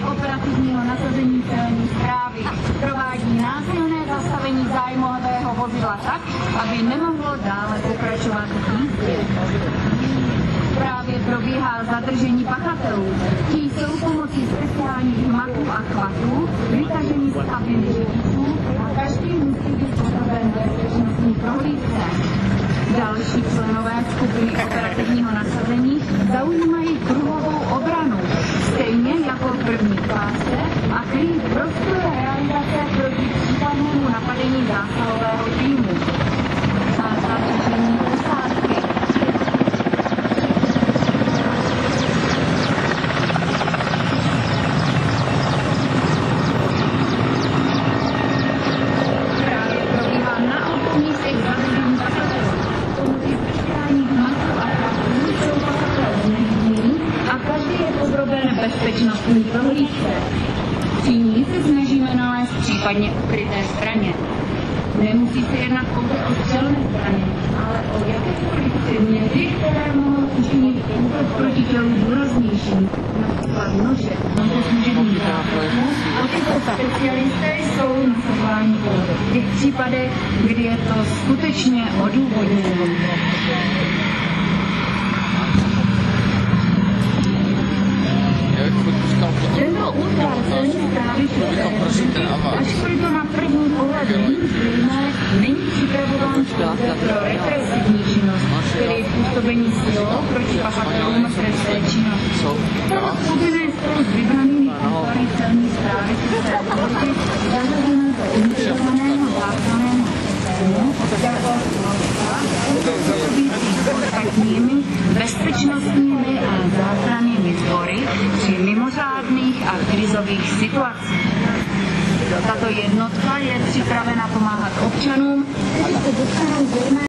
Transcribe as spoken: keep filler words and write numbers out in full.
operativního nasazení celní správy. Provádí násilné zastavení zájmového vozidla tak, aby nemohlo dále pokračovat v jízdě. Právě probíhá zadržení pachatelů. Ti jsou pomocí speciálních matů a chvatů vytažení z kabiny řidičů a každý musí být podroben bezpečnostní prohlídce. Další členové skupiny operativního nasazení zaujímají kruhovou obranu, stejně jako v první fáze, a kryjí prostor realizace proti případnému napadení zásahového týmu. Zásad řešení posádky. Právě probíhá na obou místech zadržení pachatelů. Pomocí speciálních matů a chvatů jsou pachatelé nevidění a každý je podroben bezpečnostní prohlídce. Při ní se snažíme nalézt případně ukryté zbraně. Nemusí se jednat pouze o střelné zbraně, ale o jakékoliv předměty, které mohou učinit útok proti tělu důraznější, například nože nebo služební zápravu. A tyto specialisté jsou nasazováni v těch případech, kdy je to skutečně odůvodněné. Tento útvar celní správy České, ačkoliv to na první pohled není zřejmé, není připravován pro represivní činnost, tedy působení sil proti pachatelům trestné činnosti. Tato skupina je spolu s vybranými útvary celní správy České republiky zařazena do integrovaného záchranného systému jako působící kontaktními, bezpečnostními a záchrannými sbory při mimořádných a krizových situacích. Tato jednotka je připravena pomáhat občanům, kteří se dostanou zejména